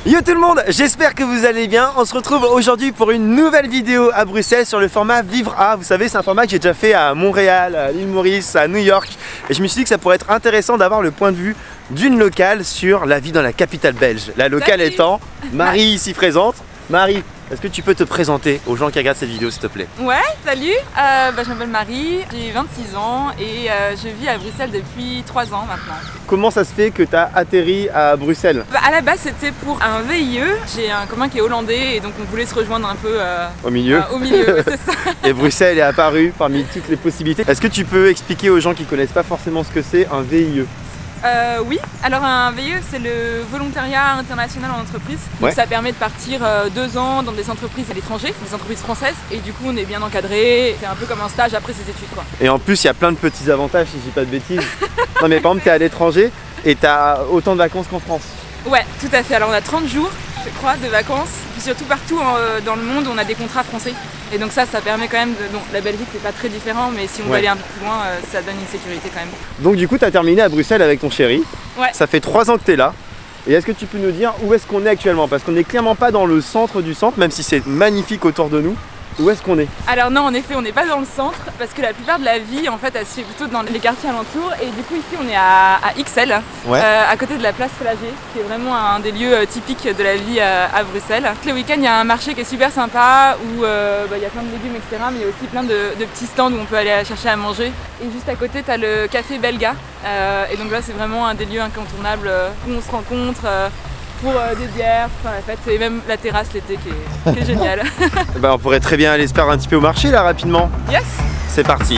Yo tout le monde, j'espère que vous allez bien. On se retrouve aujourd'hui pour une nouvelle vidéo à Bruxelles sur le format Vivre A. Vous savez, c'est un format que j'ai déjà fait à Montréal, à l'île Maurice, à New York. Et je me suis dit que ça pourrait être intéressant d'avoir le point de vue d'une locale sur la vie dans la capitale belge. La locale étant Marie ici présente. Marie, est-ce que tu peux te présenter aux gens qui regardent cette vidéo s'il te plaît? Ouais, salut, je m'appelle Marie, j'ai 26 ans et je vis à Bruxelles depuis 3 ans maintenant. Comment ça se fait que tu as atterri à Bruxelles? À la base c'était pour un VIE, j'ai un copain qui est hollandais et donc on voulait se rejoindre un peu au milieu, c'est ça. Et Bruxelles est apparu parmi toutes les possibilités. Est-ce que tu peux expliquer aux gens qui connaissent pas forcément ce que c'est un VIE? Oui, alors un VIE c'est le volontariat international en entreprise. Donc ça permet de partir 2 ans dans des entreprises à l'étranger, des entreprises françaises. Et du coup on est bien encadré, c'est un peu comme un stage après ses études quoi. Et en plus il y a plein de petits avantages si je dis pas de bêtises. Non mais par exemple tu es à l'étranger et tu as autant de vacances qu'en France. Ouais, tout à fait, alors on a 30 jours je crois de vacances. Puis surtout partout dans le monde on a des contrats français. Et donc ça permet quand même de... Bon, la Belgique c'est pas très différent mais si on veut aller un peu plus loin ça donne une sécurité quand même. Donc du coup tu as terminé à Bruxelles avec ton chéri. Ouais. Ça fait 3 ans que tu es là. Et est-ce que tu peux nous dire où est-ce qu'on est actuellement? Parce qu'on n'est clairement pas dans le centre du centre, même si c'est magnifique autour de nous. Où est-ce qu'on est? Alors non, en effet on n'est pas dans le centre parce que la plupart de la vie en fait elle se fait plutôt dans les quartiers alentours. Et du coup ici on est à XL, à côté de la place Flagey, qui est vraiment un des lieux typiques de la vie à Bruxelles. Les week-ends il y a un marché qui est super sympa où il y a plein de légumes etc. Mais il y a aussi plein de petits stands où on peut aller chercher à manger. Et juste à côté tu as le café Belga. Et donc là c'est vraiment un des lieux incontournables où on se rencontre. Pour des bières, pour faire la fête et même la terrasse l'été qui est géniale. Bah, on pourrait très bien aller se perdre un petit peu au marché là rapidement. Yes. C'est parti.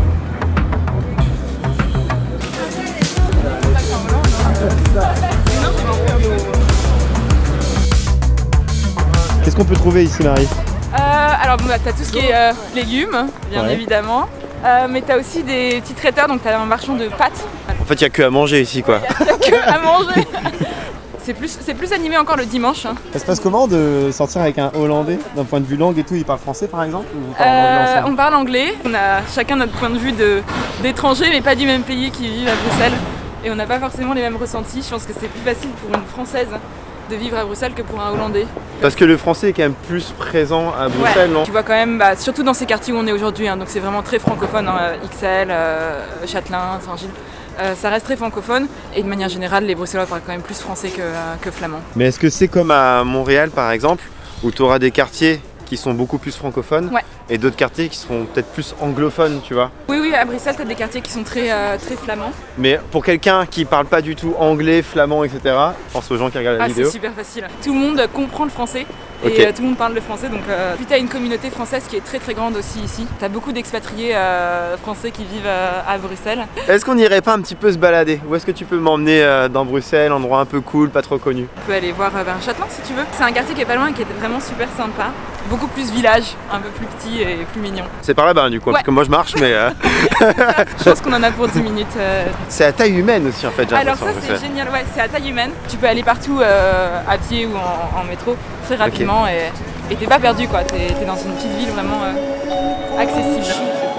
Qu'est-ce qu'on peut trouver ici Marie? Alors bon, t'as tout ce qui est légumes, bien évidemment. Mais t'as aussi des petits traiteurs, donc t'as un marchand de pâtes. En fait il n'y a que à manger ici quoi. Il n'y a que à manger. C'est plus animé encore le dimanche. Ça se passe comment de sortir avec un Hollandais d'un point de vue langue et tout? Il parle français par exemple ou on parle anglais. On a chacun notre point de vue d'étrangers mais pas du même pays qui vivent à Bruxelles. Et on n'a pas forcément les mêmes ressentis. Je pense que c'est plus facile pour une Française de vivre à Bruxelles que pour un Hollandais. Parce que le français est quand même plus présent à Bruxelles, non? Tu vois quand même, surtout dans ces quartiers où on est aujourd'hui, donc c'est vraiment très francophone, XL, Châtelain, Saint-Gilles. Ça reste très francophone et de manière générale les Bruxellois parlent quand même plus français que flamand. Mais est-ce que c'est comme à Montréal par exemple où tu auras des quartiers qui sont beaucoup plus francophones et d'autres quartiers qui seront peut-être plus anglophones, tu vois? Oui, à Bruxelles tu as des quartiers qui sont très flamands. Mais pour quelqu'un qui parle pas du tout anglais, flamand, etc., je pense aux gens qui regardent la vidéo. C'est super facile. Tout le monde comprend le français. Et tout le monde parle le français, donc puis tu as une communauté française qui est très grande aussi ici. Tu as beaucoup d'expatriés français qui vivent à Bruxelles. Est-ce qu'on n'irait pas un petit peu se balader? Où est-ce que tu peux m'emmener dans Bruxelles, endroit un peu cool, pas trop connu? Tu peux aller voir vers Châtelain si tu veux. C'est un quartier qui est pas loin et qui est vraiment super sympa. Beaucoup plus village, un peu plus petit et plus mignon. C'est par là-bas du coup, parce que moi je marche mais... Je pense qu'on en a pour 10 minutes. C'est à taille humaine aussi en fait. Alors ça c'est génial, c'est à taille humaine. Tu peux aller partout à pied ou en métro très rapidement et t'es pas perdu quoi, t'es dans une petite ville vraiment accessible.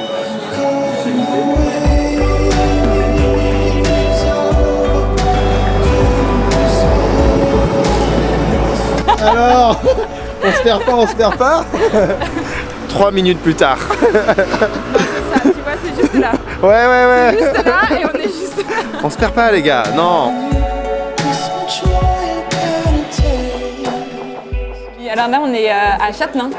Alors, on se perd pas 3 minutes plus tard. Non, ça, tu vois, c'est juste là. Ouais. C'est juste là et on est juste là. On se perd pas les gars, non. Alors là on est à Châtelain,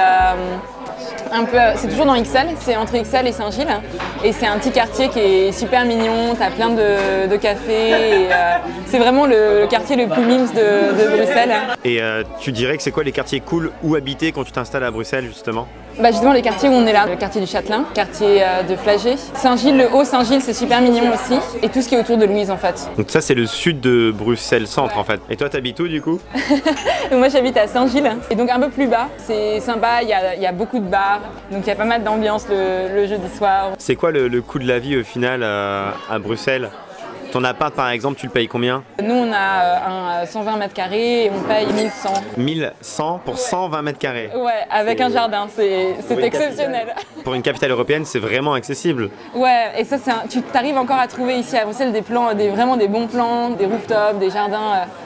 c'est toujours dans XL, c'est entre XL et Saint-Gilles et c'est un petit quartier qui est super mignon, t'as plein de cafés et c'est vraiment le quartier le plus mimes de Bruxelles. Et tu dirais que c'est quoi les quartiers cool où habiter quand tu t'installes à Bruxelles justement? Justement les quartiers où on est là, le quartier du Châtelain, quartier de Flagey, Saint-Gilles, le Haut-Saint-Gilles c'est super mignon aussi et tout ce qui est autour de Louise en fait. Donc ça c'est le sud de Bruxelles centre en fait. Et toi t'habites où du coup? Moi j'habite à Saint-Gilles et donc un peu plus bas, c'est sympa, il y a beaucoup de bars, donc il y a pas mal d'ambiance le jeudi soir. C'est quoi le coût de la vie au final à Bruxelles? Ton appart par exemple, tu le payes combien? Nous on a un 120 mètres carrés et on paye 1100. 1100 pour 120 mètres carrés? Ouais, avec un jardin, c'est exceptionnel. Pour une capitale européenne, c'est vraiment accessible. Ouais, et ça, tu t'arrives encore à trouver ici à Bruxelles des plans, vraiment des bons plans, des rooftops, des jardins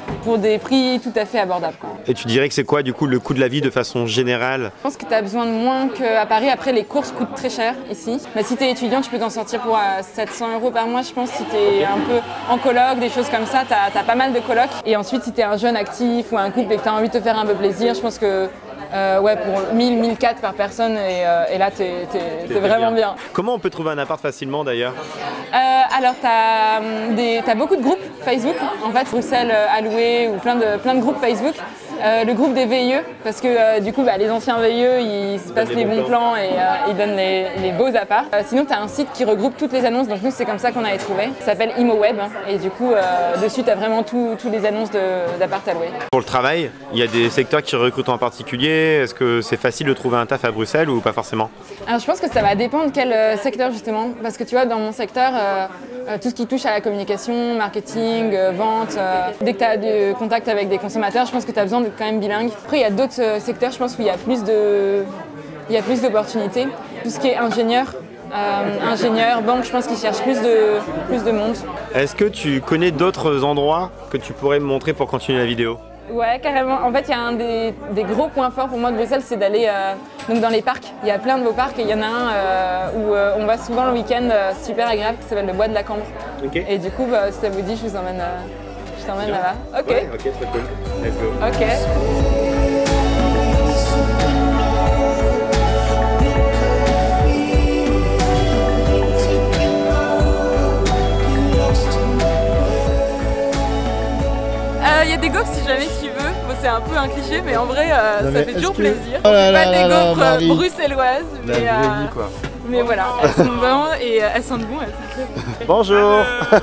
pour des prix tout à fait abordables, quoi. Et tu dirais que c'est quoi du coup le coût de la vie de façon générale? Je pense que tu as besoin de moins qu'à Paris. Après, les courses coûtent très cher ici. Bah, si tu es étudiant, tu peux t'en sortir pour 700 € par mois, je pense. Si tu es un peu en coloc, des choses comme ça, tu as pas mal de colocs. Et ensuite, si tu es un jeune actif ou un couple et que tu as envie de te faire un peu plaisir, je pense que ouais, pour 1000, 1004 par personne, et là, t'es vraiment bien. Comment on peut trouver un appart facilement d'ailleurs? Alors, t'as beaucoup de groupes Facebook, en fait, Bruxelles alloué ou plein de groupes Facebook. Le groupe des VIE, parce que du coup, les anciens VIE, ils se passent les bons plans et ils donnent les beaux apparts. Sinon, tu as un site qui regroupe toutes les annonces, donc nous, c'est comme ça qu'on avait trouvé. Ça s'appelle ImoWeb, et du coup, dessus, tu as vraiment toutes les annonces d'appart alloués. Pour le travail, il y a des secteurs qui recrutent en particulier. Est-ce que c'est facile de trouver un taf à Bruxelles ou pas forcément? Alors, je pense que ça va dépendre de quel secteur, justement, parce que tu vois, dans mon secteur, tout ce qui touche à la communication, marketing, vente, dès que tu as du contact avec des consommateurs, je pense que tu as besoin d'être quand même bilingue. Après, il y a d'autres secteurs, je pense, où il y a plus d'opportunités. Tout ce qui est ingénieur, banque, je pense qu'ils cherchent plus de monde. Est-ce que tu connais d'autres endroits que tu pourrais me montrer pour continuer la vidéo? Ouais, carrément. En fait, il y a un des gros points forts pour moi de Bruxelles, c'est d'aller donc dans les parcs. Il y a plein de beaux parcs et il y en a un où on va souvent le week-end, super agréable, qui s'appelle le Bois de la Cambre. Okay. Et du coup, si ça vous dit, je t'emmène là-bas. Ok. Ouais, ok, très cool. Let's go. Ok. Il y a des gaufres si jamais tu veux. Bon, c'est un peu un cliché, mais en vrai, ça fait toujours plaisir. Oh là c'est pas là des là, gaufres Marie. bruxelloises, La vraie vie, quoi. mais voilà, elles sont bonnes et elles sentent bon. Elles sont très bonnes. Bonjour.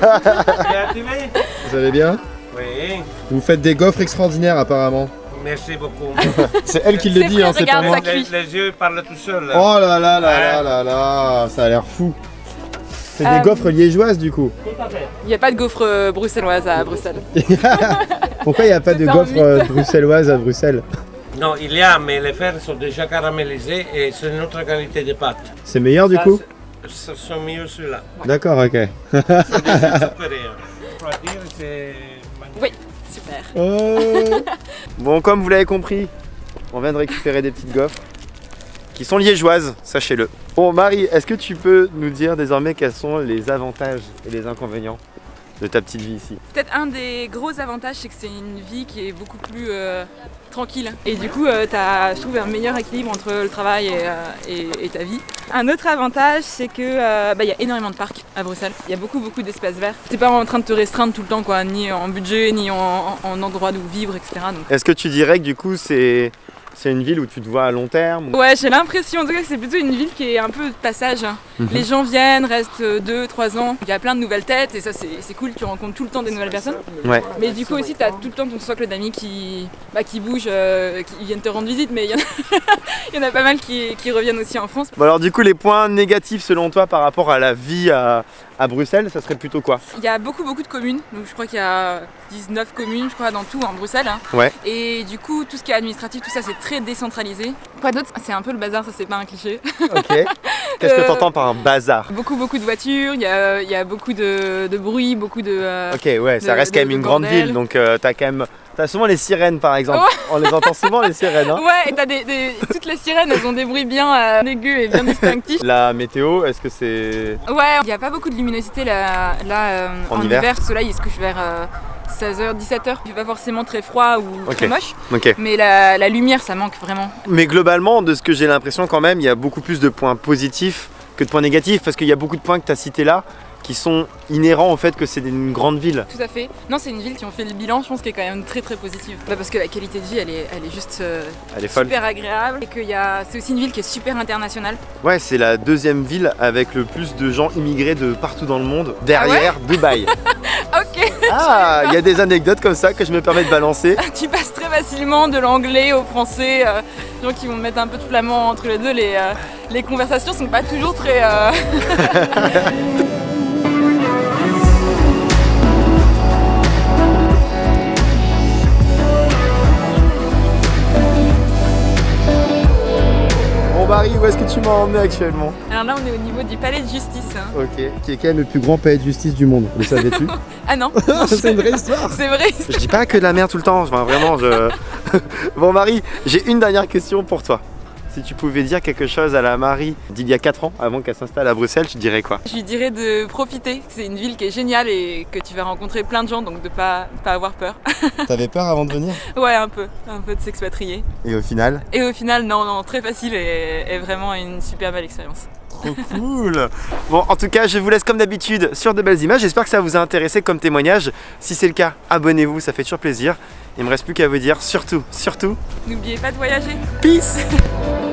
Vous allez bien? Oui, Vous faites des gaufres extraordinaires apparemment. merci beaucoup. C'est elle qui le C'est dit, vrai, hein, c'est pas regarde moi. ça. cuit. Les yeux parlent tout seuls. Oh là là là là là là, ça a l'air fou. C'est des gaufres liégeoises du coup. Il n'y a pas de gaufres bruxelloises à Bruxelles. Pourquoi il n'y a pas de C'est un gaufres bruxelloises à Bruxelles? Non, il y a, mais les fers sont déjà caramélisés et c'est une autre qualité de pâte. C'est meilleur du Ça, coup? Ce sont mieux ceux-là. D'accord, ok. C'est déjà supérieur. Je dois dire, c'est magnifique. Oui, super. Oh. Bon, comme vous l'avez compris, on vient de récupérer des petites gaufres qui sont liégeoises, sachez-le. Bon, Marie, est-ce que tu peux nous dire désormais quels sont les avantages et les inconvénients de ta petite vie ici? Peut-être un des gros avantages, c'est que c'est une vie qui est beaucoup plus tranquille. Et du coup, tu as, je trouve, un meilleur équilibre entre le travail et ta vie. Un autre avantage, c'est que y a énormément de parcs à Bruxelles. Il y a beaucoup d'espaces verts. T'es pas en train de te restreindre tout le temps, quoi, ni en budget, ni en endroit où vivre, etc. Donc... Est-ce que tu dirais que du coup c'est une ville où tu te vois à long terme? Ouais, j'ai l'impression en tout cas que c'est plutôt une ville qui est un peu de passage. Les gens viennent, restent 2-3 ans. Il y a plein de nouvelles têtes et ça c'est cool, tu rencontres tout le temps des nouvelles personnes. Ouais. Mais du coup aussi tu as tout le temps ton socle d'amis qui bougent, qui viennent te rendre visite, mais il y en a pas mal qui reviennent aussi en France. Bon alors du coup les points négatifs selon toi par rapport à la vie à Bruxelles, ça serait plutôt quoi? Il y a beaucoup de communes, donc je crois qu'il y a 19 communes je crois dans tout en Bruxelles. Ouais. Et du coup tout ce qui est administratif, tout ça c'est très décentralisé. Quoi d'autre? C'est un peu le bazar, ça c'est pas un cliché. Ok. Qu'est-ce que tu entends par un bazar? Beaucoup de voitures, il y a beaucoup de bruit, beaucoup de... Ok, ouais, ça reste quand même une grande bordel. ville, donc t'as souvent les sirènes par exemple. On les entend souvent les sirènes. Hein. Ouais, et t'as toutes les sirènes, elles ont des bruits bien aigus et bien distinctifs. La météo, est-ce que c'est... Ouais, il n'y a pas beaucoup de luminosité là En en hiver. hiver. Le soleil il se couche vers 16h, 17h. Il fait pas forcément très froid ou très moche, Ok. mais la lumière ça manque vraiment. Mais globalement, de ce que j'ai l'impression quand même, il y a beaucoup plus de points positifs que de points négatifs, parce qu'il y a beaucoup de points que tu as cités là qui sont inhérents au fait que c'est une grande ville. Tout à fait. Non, c'est une ville qui ont fait le bilan, je pense, qui est quand même très positive. Parce que la qualité de vie, elle est juste Elle est folle. super agréable. Et c'est aussi une ville qui est super internationale. Ouais, c'est la deuxième ville avec le plus de gens immigrés de partout dans le monde, derrière Dubaï. Ok. Ah, il y a des anecdotes comme ça que je me permets de balancer. Tu passes très facilement de l'anglais au français. Les gens qui vont mettre un peu de flamand entre les deux. Les conversations sont pas toujours très... Bon Marie, où est-ce que tu m'as emmené actuellement? Alors là, on est au niveau du palais de justice. Ok, qui est quand même le plus grand palais de justice du monde, le savais-tu? Ah non. C'est une vraie histoire. C'est vrai. Je dis pas que de la merde tout le temps, enfin, vraiment je... Bon Marie, j'ai une dernière question pour toi. Si tu pouvais dire quelque chose à la Marie d'il y a 4 ans, avant qu'elle s'installe à Bruxelles, tu dirais quoi? Je lui dirais de profiter, c'est une ville qui est géniale et que tu vas rencontrer plein de gens, donc de pas avoir peur. T'avais peur avant de venir? Ouais, un peu de s'expatrier. Et au final? Et au final, non, très facile et vraiment une super belle expérience. Trop cool. Bon, en tout cas, je vous laisse comme d'habitude sur de belles images. J'espère que ça vous a intéressé comme témoignage. Si c'est le cas, abonnez-vous, ça fait toujours plaisir. Il me reste plus qu'à vous dire surtout, N'oubliez pas de voyager. peace.